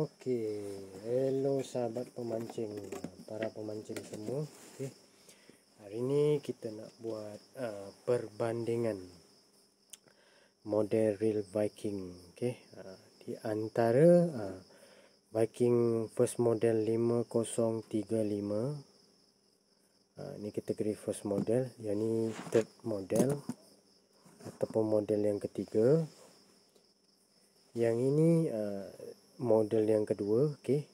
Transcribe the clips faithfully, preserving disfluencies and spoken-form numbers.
Okey, hello sahabat pemancing, para pemancing semua. Okey. Hari ni kita nak buat uh, perbandingan model reel Viking. Okey. Uh, di antara uh, Viking first model lima kosong tiga lima. Uh, ni kategori first model, yang ni third model ataupun model yang ketiga. Yang ini uh, model yang kedua. Okey.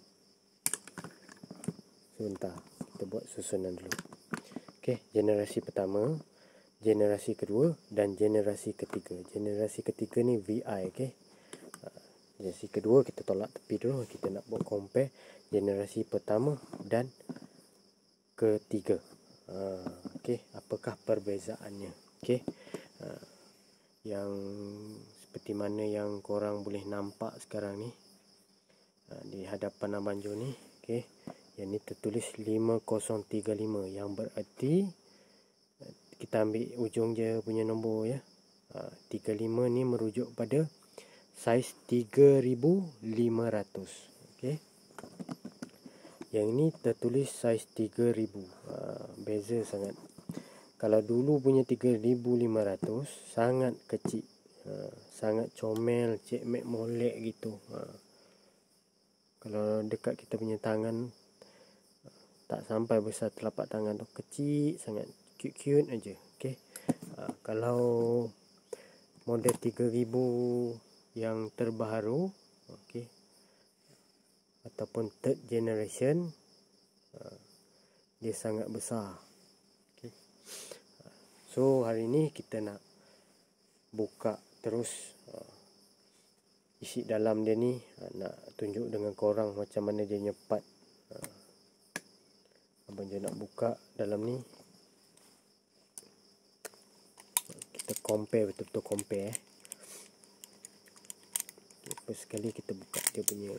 Sebentar, kita buat susunan dulu. Okey, generasi pertama, generasi kedua dan generasi ketiga. Generasi ketiga ni V I. Okey. Uh, generasi kedua kita tolak tepi dulu. Kita nak buat compare generasi pertama dan ketiga. Uh, Okey, apakah perbezaannya? Okey. Uh, yang seperti mana yang korang boleh nampak sekarang ni uh, di hadapan Abang Jo ni. Okey, yang ni tertulis lima kosong tiga lima, yang berarti uh, kita ambil ujung je punya nombor ya. uh, tiga lima ni merujuk pada saiz tiga ribu lima ratus. Okey, yang ni tertulis saiz tiga ribu. uh, Beza sangat. Kalau dulu punya tiga ribu lima ratus sangat kecil, uh, sangat comel, cik mek molek gitu. uh, Kalau dekat kita punya tangan, uh, tak sampai besar telapak tangan tu, kecil sangat, cute-cute aja. Okey. uh, Kalau model tiga ribu yang terbaru, okey, ataupun third generation, uh, dia sangat besar. Okay. So hari ni kita nak buka terus uh, isi dalam dia ni. uh, Nak tunjuk dengan korang macam mana dia nyepat. uh, Abang je nak buka dalam ni. Kita compare, betul-betul compare eh. Okay, first sekali kita buka dia punya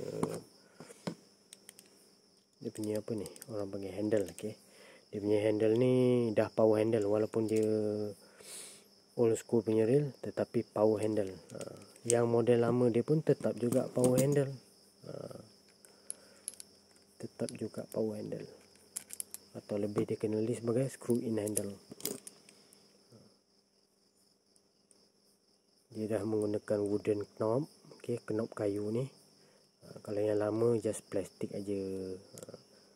Dia punya apa ni, orang panggil handle. Okay. Dia punya handle ni dah power handle, walaupun dia old school punya reel, tetapi power handle. uh, Yang model lama dia pun tetap juga power handle. uh, Tetap juga power handle, atau lebih dikenali sebagai screw in handle. Dia dah menggunakan wooden knob. Okay, knob kayu ni. uh, Kalau yang lama just plastik aja. uh,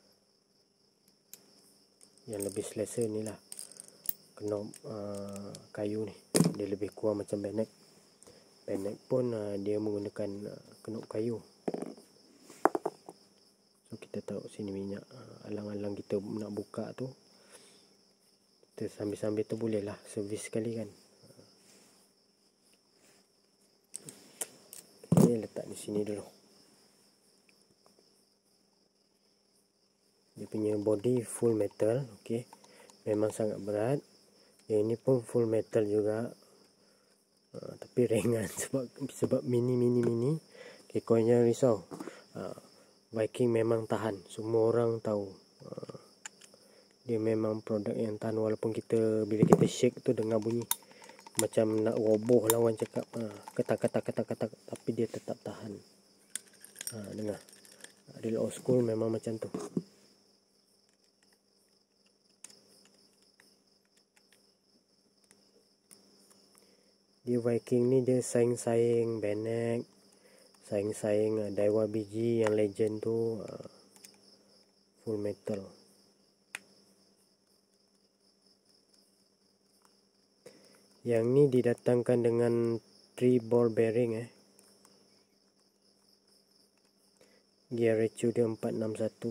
Yang lebih selesa ni lah, knob uh, kayu ni. Dia lebih kurang macam bayonet. Bayonet pun uh, dia menggunakan uh, knob kayu. So kita taruh sini minyak. uh, Alang-alang kita nak buka tu, kita sambil-sambil tu boleh lah servis sekali kan. Okay, letak di sini dulu. Dia punya body full metal. Okey, memang sangat berat. Yang ini pun full metal juga, uh, tapi ringan sebab sebab mini mini mini. Okey, kau jangan risau. Uh, Viking memang tahan. Semua orang tahu. Uh, dia memang produk yang tahan, walaupun kita bila kita shake tu dengar bunyi macam nak roboh lawan cakap, uh, ketak-ketak-ketak-ketak, tapi dia tetap tahan. Uh, dengar. Reel old school memang macam tu. Dia Viking ni dia saing-saing Bayonet, saing-saing uh, Daiwa B G yang legend tu, uh, full metal. Yang ni didatangkan dengan three ball bearing eh. Gear ratio dia empat enam satu.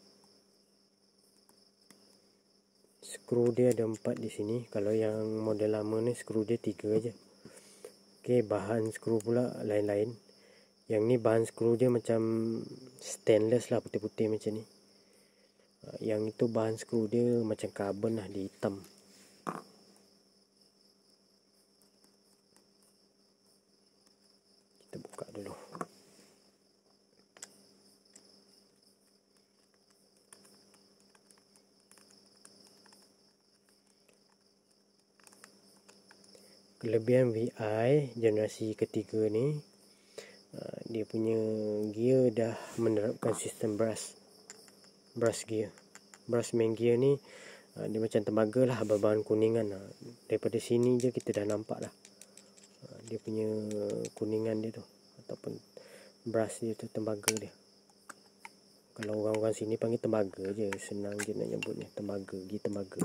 Skru dia ada empat di sini. Kalau yang model lama ni skru dia tiga aja. Okey, bahan skru pula lain-lain. Yang ni bahan skru dia macam stainless lah, putih-putih macam ni. Yang itu bahan skru dia macam karbon lah, dia hitam. Kita buka dulu. Kelebihan V I generasi ketiga ni, uh, dia punya gear dah menerapkan sistem brush brush gear. Brush main gear ni uh, dia macam tembaga lah, berbahan kuningan lah. Daripada sini je kita dah nampak lah uh, dia punya kuningan dia tu, ataupun brush dia tu, tembaga dia. Kalau orang-orang sini panggil tembaga je, senang je nak nyebutnya, tembaga, gear tembaga.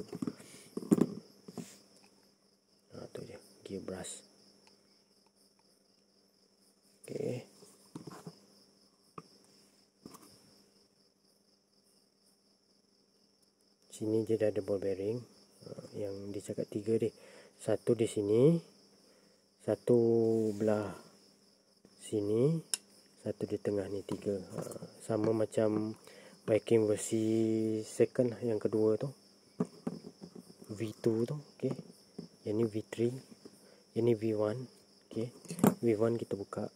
Ha, tu je gear brush. Okey. Sini je dah ada ball bearing. Uh, yang dia cakap tiga deh. Satu di sini, satu belah sini, satu di tengah ni, tiga. Uh, sama macam Viking versi second yang kedua tu, V two tu. Okey. Yang ni V three, yang ni V one. Okey. V one kita buka.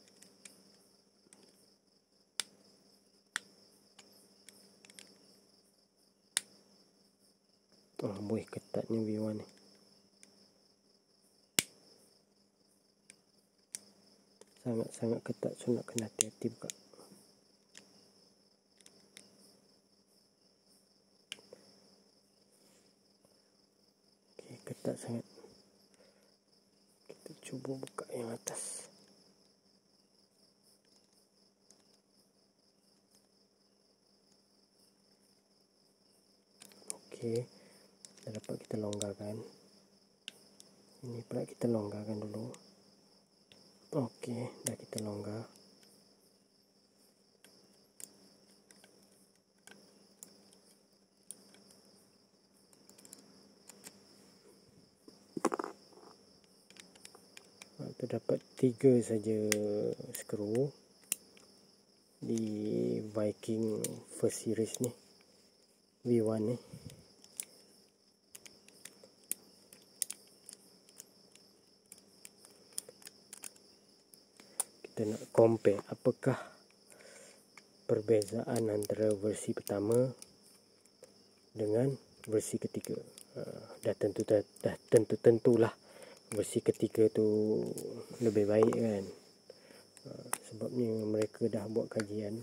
Oh, boy, ketatnya V one ni. Sangat-sangat ketat, so nak kena hati-hati buka. Okay, ketat sangat. Kita cuba buka yang atas. Okay, dah dapat kita longgarkan. Ini pula kita longgarkan dulu. Okey, dah kita longgar. Terdapat tiga saja skru di Viking first series ni, V one ni. Kita nak compare apakah perbezaan antara versi pertama dengan versi ketiga. Uh, dah tentu dah, dah tentu tentulah versi ketiga tu lebih baik kan. Uh, sebabnya mereka dah buat kajian.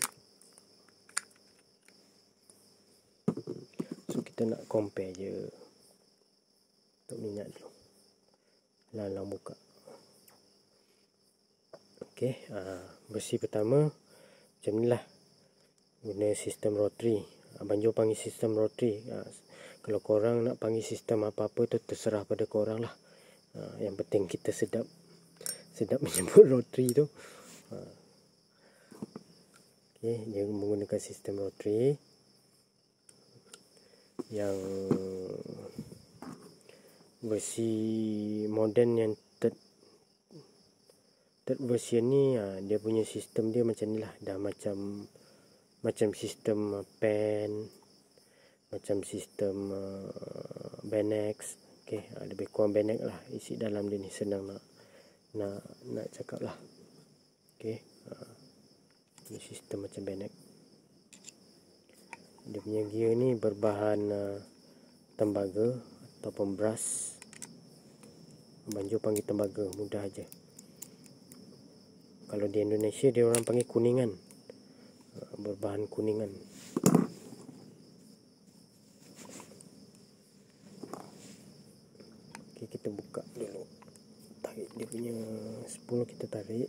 So kita nak compare je. Untuk minyak dulu. Lalang buka. Okey, uh, versi pertama macam ni lah. Guna sistem rotary. Abang Jo panggil sistem rotary. Uh, kalau korang nak panggil sistem apa-apa tu terserah pada korang lah. Uh, yang penting kita sedap sedap menyebut rotary tu. Uh, Okey, dia menggunakan sistem rotary yang versi moden yang third third version ni. Uh, dia punya sistem dia macam ni lah. Dah macam macam sistem uh, pen, macam sistem uh, Benex. Okey, uh, lebih kurang Benex lah isi dalam dia ni, senang nak nak nak cakap lah. Okey, uh, ini sistem macam Benex. Dia punya gear ni berbahan uh, tembaga ataupun brass. Abang Jo panggil tembaga, mudah aja. Kalau di Indonesia dia orang panggil kuningan. Uh, berbahan kuningan. Okey, kita buka dulu. Tarik dia punya spool, kita tarik.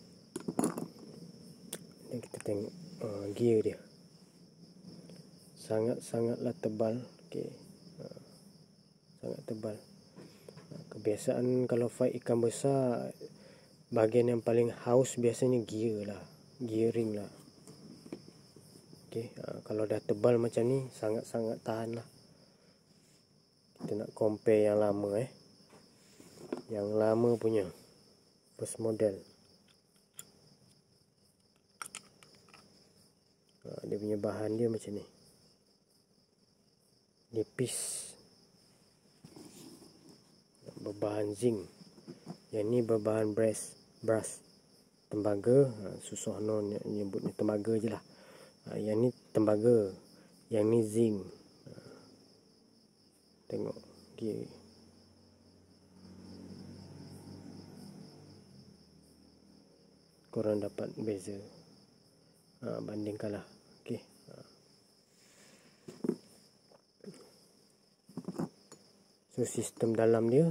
Dan kita tengok uh, gear dia. Sangat-sangatlah tebal. Okey. Uh, sangat tebal. Uh, kebiasaan kalau fight ikan besar, bahagian yang paling haus biasanya gear lah. Gearing lah. Okey, uh, kalau dah tebal macam ni, sangat-sangat tahan lah. Kita nak compare yang lama eh. Yang lama punya first model. Uh, dia punya bahan dia macam ni. Nipis. Berbahan zinc. Yang ni berbahan brass, brass. Tembaga. Uh, susah no nyebutnya tembaga je lah. Uh, yang ni tembaga, yang ni zinc. Uh, tengok okay. korang dapat beza. Ha, bandingkanlah. Okey. Ha. So sistem dalam dia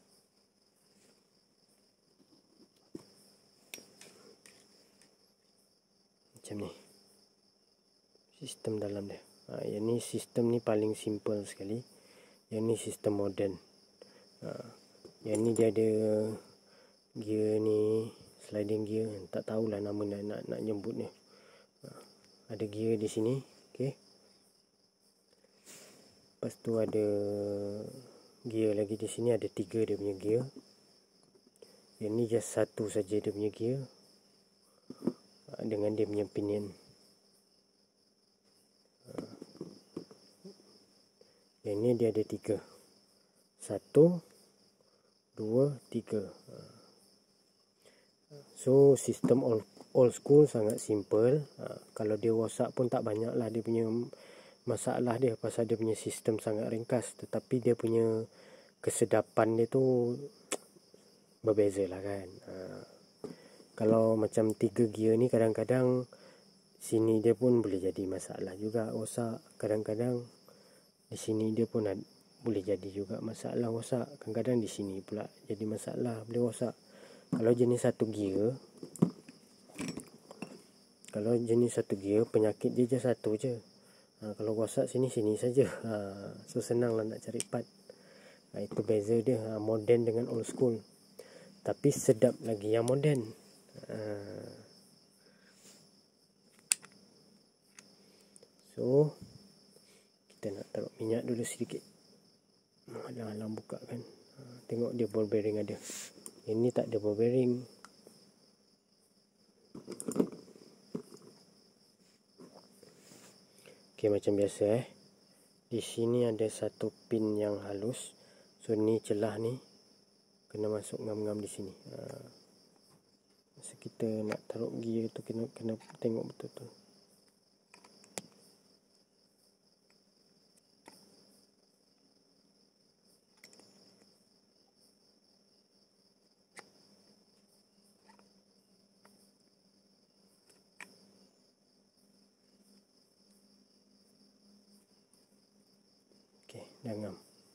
macam ni. Sistem dalam dia. Ha, yang ni sistem ni paling simple sekali. Yang ni sistem moden. Ha, yang ni dia ada gear ni, sliding gear, tak tahulah nama nak nak, nak nyebutnya. Ha, ada gear di sini, okey. Lepas tu ada gear lagi di sini, ada tiga dia punya gear. Yang ni just satu saja dia punya gear. Ha, dengan dia punya pinion. Ha. Yang ni dia ada tiga. Satu, dua, tiga. Ha. So sistem old, old school sangat simple. Ha, kalau dia rosak pun tak banyak lah dia punya masalah dia, pasal dia punya sistem sangat ringkas. Tetapi dia punya kesedapan dia tu berbeza lah kan. Ha, kalau macam tiga gear ni kadang-kadang sini dia pun boleh jadi masalah juga rosak. Kadang-kadang di sini dia pun ada, boleh jadi juga masalah rosak. Kadang-kadang di sini pula jadi masalah boleh rosak. Kalau jenis satu gear, kalau jenis satu gear, penyakit dia je satu je. Ha, kalau rosak sini, sini saja. Ha, so senang lah nak cari part. Ha, itu beza dia, ha, modern dengan old school. Tapi sedap lagi yang modern. Ha. So kita nak taruh minyak dulu sedikit. Alang-alang buka kan. Ha, tengok dia ball bearing ada. Ini tak ada ball bearing. Okey, macam biasa eh. Di sini ada satu pin yang halus. So ni celah ni kena masuk ngam-ngam di sini. Ha. Masa kita nak taruh gear tu kena kena tengok betul-betul. Okey, dah ngam.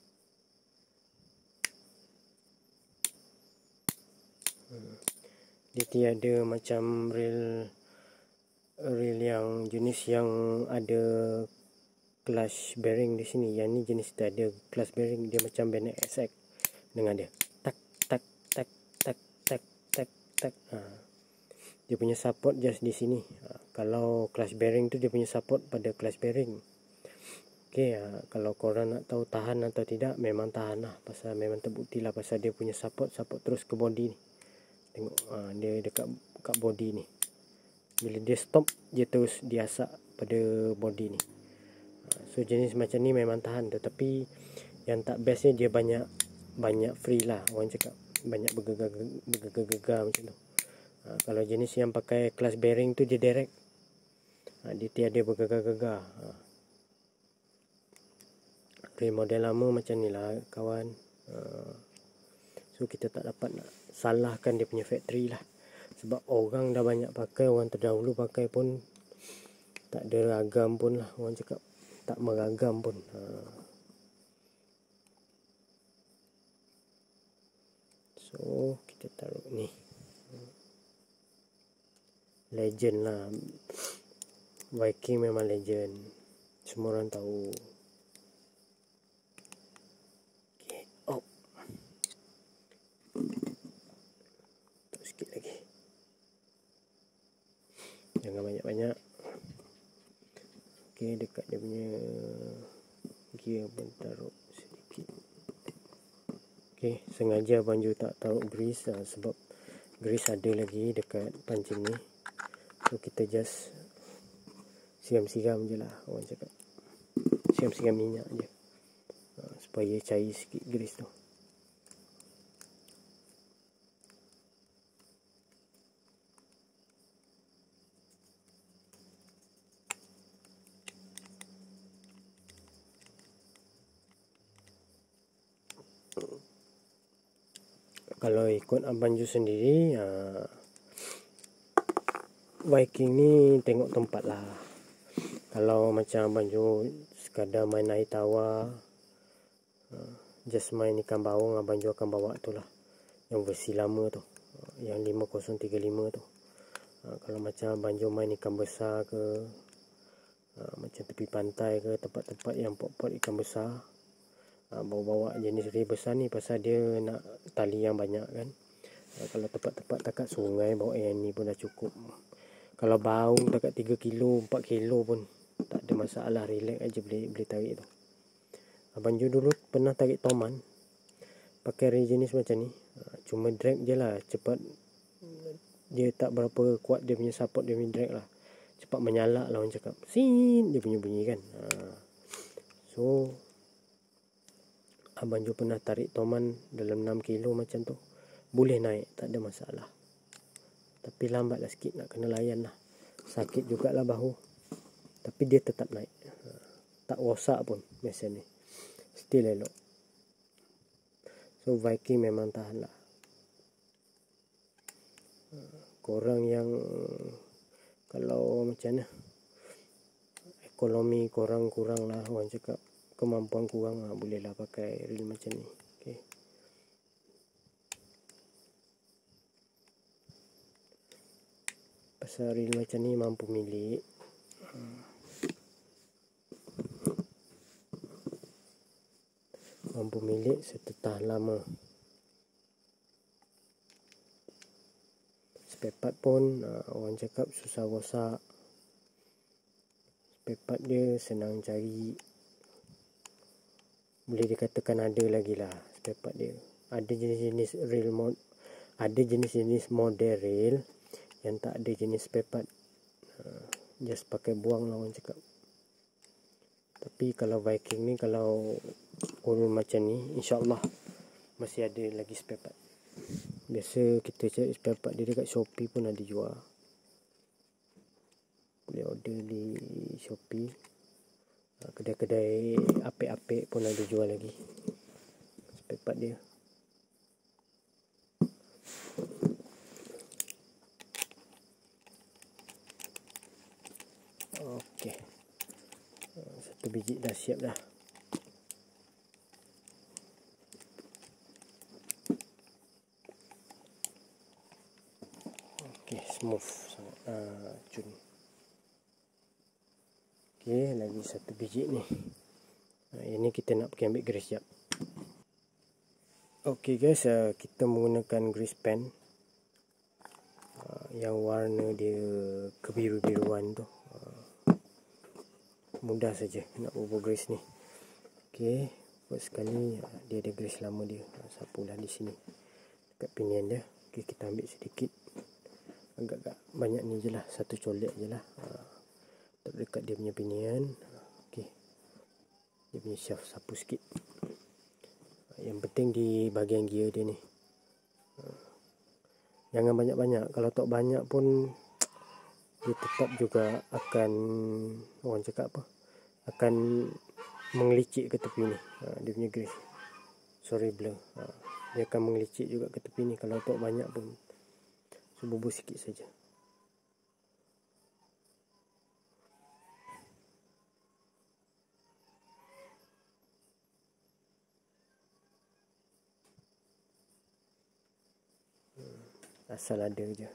Hmm. Dia tiada macam reel reel yang jenis yang ada clutch bearing di sini. Yang ni jenis tak ada clutch bearing, dia macam Bennett S X. Dengar dia. Tak tak tak tak tak tak tak. Ha. Dia punya support just di sini. Ha. Kalau clutch bearing tu dia punya support pada clutch bearing. Okey, ha. Kalau korang nak tahu tahan atau tidak, memang tahan lah. Pasal memang terbukti lah pasal dia punya support support terus ke body ni. Tengok, ha, dia dekat kat body ni. Bila dia stop, dia terus diasak pada body ni. Ha, so jenis macam ni memang tahan. Tetapi yang tak bestnya dia banyak banyak free lah. Orang cakap banyak bergegar-gegar macam tu. Ha, kalau jenis yang pakai clutch bearing tu dia direct. Ha, dia tiada bergegar-gegar. Ha. Reel model lama macam ni lah kawan. Ha. So kita tak dapat nak salahkan dia punya factory lah. Sebab orang dah banyak pakai, orang terdahulu pakai pun tak ada ragam pun lah. Orang cakap tak meragam pun. Ha. So kita taruh ni. Legend lah. Viking memang legend. Semua orang tahu. Okay. Oh. Sikit lagi. Jangan banyak-banyak. Okey, dekat dia punya gear pun taruh sedikit. Okey, sengaja Banju tak taruh grease lah, sebab grease ada lagi dekat pancing ni. So kita just siram-siram je lah, orang cakap. Siram-siram minyak je. Ha, supaya cair sikit grease tu. Kalau ikut Abang Ju sendiri, uh, Viking ni tengok tempat lah. Kalau macam Abang Jo sekadar main air tawar, just main ikan bawang, Abang Jo akan bawa tu lah, yang versi lama tu, yang lima kosong tiga lima tu. Kalau macam Abang Jo main ikan besar ke, macam tepi pantai ke, tempat-tempat yang pot-pot ikan besar, bawa-bawa jenis reel besar ni pasal dia nak tali yang banyak kan. Kalau tempat-tempat dekat sungai bawa yang ni pun dah cukup. Kalau baung dekat tiga kilo, empat kilo pun tak ada masalah, relax aja boleh boleh tarik tu. Abang Jo dulu pernah tarik toman pakai reel jenis macam ni. Cuma drag je lah, cepat. Dia tak berapa kuat dia punya support, dia punya drag lah. Cepat menyala lah orang cakap. Sin dia punya bunyi kan. So Abang Jo pernah tarik toman dalam enam kilo macam tu. Boleh naik, tak ada masalah. Tapi lambatlah sikit nak kena layan lah. Sakit jugalah bahu. Tapi dia tetap naik. Tak rosak pun mesin ni. Still elok. So Viking memang tahan lah. Korang yang kalau macam mana, ekonomi korang kurang lah, orang cakap kemampuan kurang lah, boleh lah pakai reel macam ni. Okay. Pasal reel macam ni mampu milik, mampu milik serta tahan lama. Spare part pun uh, orang cakap susah rosak. Spare part dia senang cari. Boleh dikatakan ada lagi lah spare part dia. Ada jenis-jenis reel mod, ada jenis-jenis model reel yang tak ada jenis spare part. Uh, just pakai buang lah orang cakap. Tapi kalau Viking ni, kalau urut macam ni, insyaAllah masih ada lagi spare part. Biasa kita cari spare part dia dekat Shopee pun ada jual. Boleh order di Shopee. Kedai-kedai apik-apik pun ada jual lagi spare part dia. Okey. Satu biji dah siap dah. Okey, smooth sangat. Ah, cun. Okey, lagi satu biji ni. Nah, ini kita nak pergi ambil grease jap. Okey guys, uh, kita menggunakan grease pen uh, yang warna dia kebiru-biruan tu. Uh, mudah saja nak bubur grease ni. Okey, buat sekali uh, dia ada grease lama dia. Uh, sapulah di sini dekat pinion dia. Okey, kita ambil sedikit. Agak-agak banyak ni je lah, satu colek je lah. Uh, dekat dia punya pinion. Okey, dia punya shaft sapu sikit. Yang penting di bahagian gear dia ni. Jangan banyak-banyak. Kalau tak banyak pun dia tetap juga akan, orang cakap apa, akan mengelicik ke tepi ni. Ha, dia punya grease. Sorry blur. Ha, dia akan mengelicik juga ke tepi ni kalau tak banyak pun. So bubur sikit saja. Asal ada je.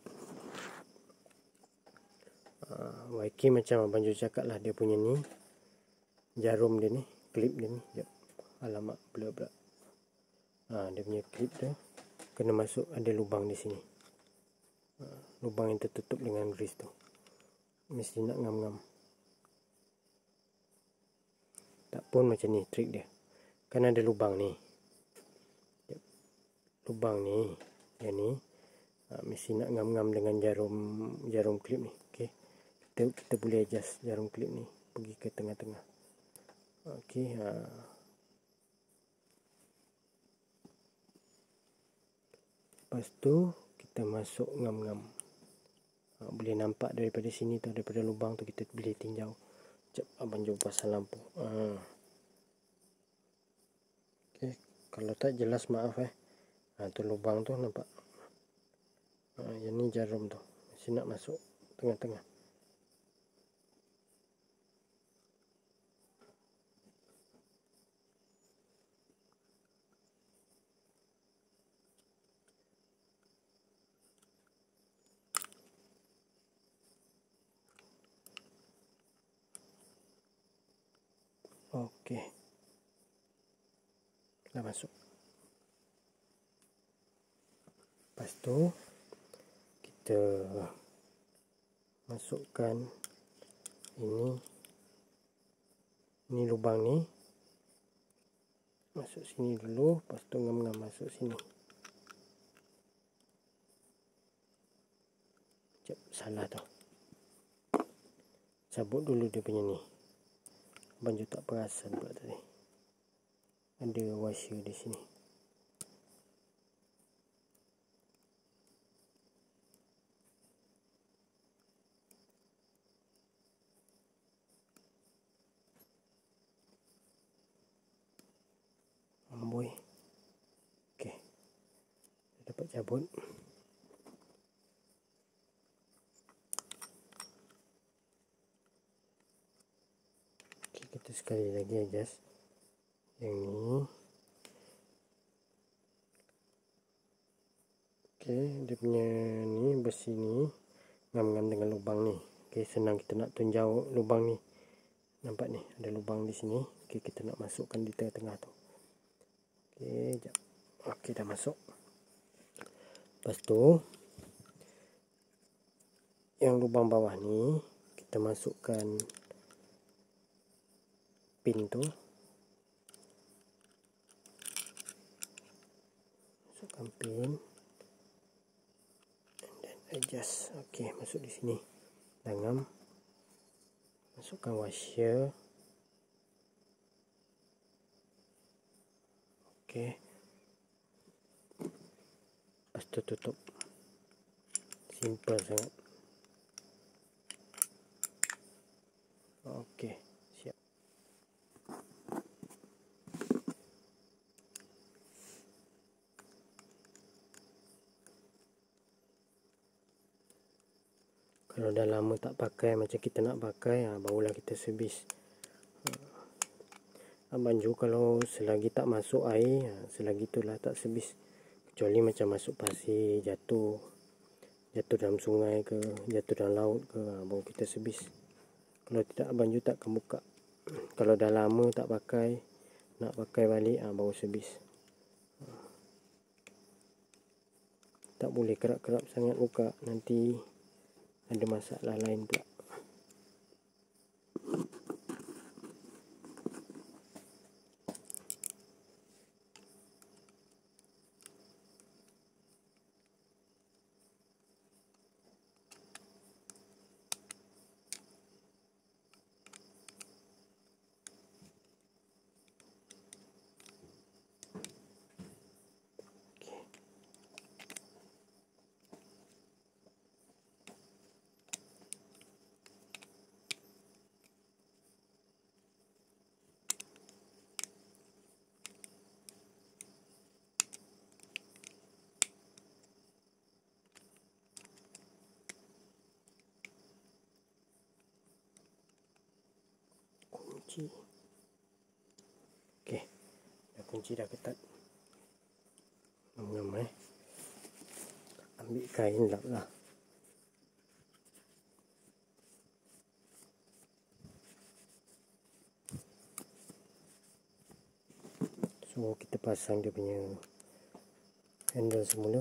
uh, Viking macam Abang Jo cakap lah, dia punya ni jarum dia ni, klip dia ni. Sekejap. Alamak, blur pula. uh, Dia punya klip tu kena masuk, ada lubang di sini. uh, Lubang yang tertutup dengan grease tu. Mesti nak ngam-ngam. Tak pun macam ni trik dia. Kan ada lubang ni. Sekejap. Lubang ni, yang ni uh, mesti nak ngam-ngam dengan jarum jarum klip ni. Okey. Kita, kita boleh adjust jarum klip ni pergi ke tengah-tengah. Okey. Uh. Lepas tu kita masuk ngam-ngam. Uh, boleh nampak daripada sini tu, daripada lubang tu kita boleh tinjau. Sekejap Abang Jo pasang lampu. Uh. Okey. Kalau tak jelas maaf eh. Ha, tu lubang tu nampak. Ha, yang ni jarum tu. Mesti nak masuk. tengah-tengah. Oke, kita masuk. Lepas tu kita masukkan ini, ini lubang ni masuk sini dulu, lepas tu ngam-ngam masuk sini. Cep, salah tu. Cabut dulu dia punya ni. Abang juga tak perasan pula tadi. Ada washer di sini. Amboi. Okey. Dapat cabut. Okey, kita sekali lagi adjust yang ni. Okey, dia punya ni besi ni ngam-ngam dengan lubang ni. Okey, senang kita nak tunjau lubang ni. Nampak ni, ada lubang di sini. Okey, kita nak masukkan di tengah-tengah tu. Okey, jap. Okey, dah masuk. Lepas tu yang lubang bawah ni kita masukkan pin tu. Masukkan pin. And then adjust. Okey, masuk di sini. Dangam. Masukkan washer. Okey. Lepas tu tutup. Simple sangat. Okey, siap. Kalau dah lama tak pakai, macam kita nak pakai, ha, barulah kita servis. Abang juga kalau selagi tak masuk air, ha, selagi itulah tak servis. Kecuali macam masuk pasir, jatuh jatuh dalam sungai ke, jatuh dalam laut ke, ha, baru kita servis. Kalau tidak, abang juga tak akan buka. Kalau dah lama tak pakai, nak pakai balik, ha, baru servis. Ha. Tak boleh kerap-kerap sangat buka, nanti ada masalah lain pula. Kunci. Okey, dah kunci dah ketat. Ngam-ngam eh. Ambil kain lap lah. So kita pasang dia punya handle semula.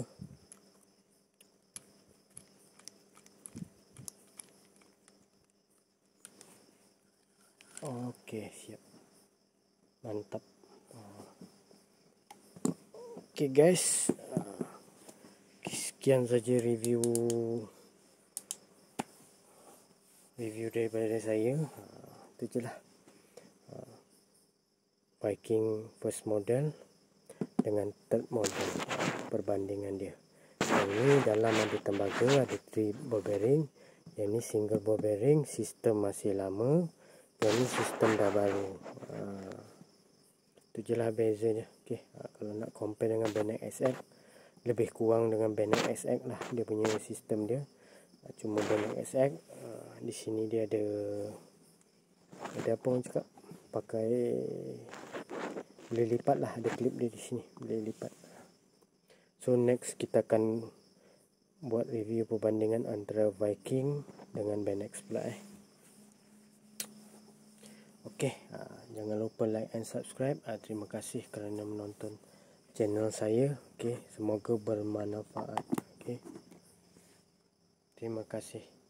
Okey, siap. Mantap. Okey guys, sekian saja review review daripada saya. Itu je lah. Viking first model dengan third model, perbandingan dia. Yang ini dalam ada tembaga, ada three ball bearing. Yang ini single ball bearing, sistem masih lama. Yang ini sistem dah baru. uh, Itu je lah bezanya. Okay. Uh, kalau nak compare dengan Bannack S X, lebih kurang dengan Bannack S X lah dia punya sistem dia. uh, cuma banyak X X. Uh, di sini dia ada ada apa orang cakap, pakai boleh lipat lah, ada klip dia di sini boleh lipat. So next kita akan buat review perbandingan antara Viking dengan Benex pula eh. Okey, uh, jangan lupa like and subscribe. Uh, terima kasih kerana menonton channel saya. Okey, semoga bermanfaat. Okey. Terima kasih.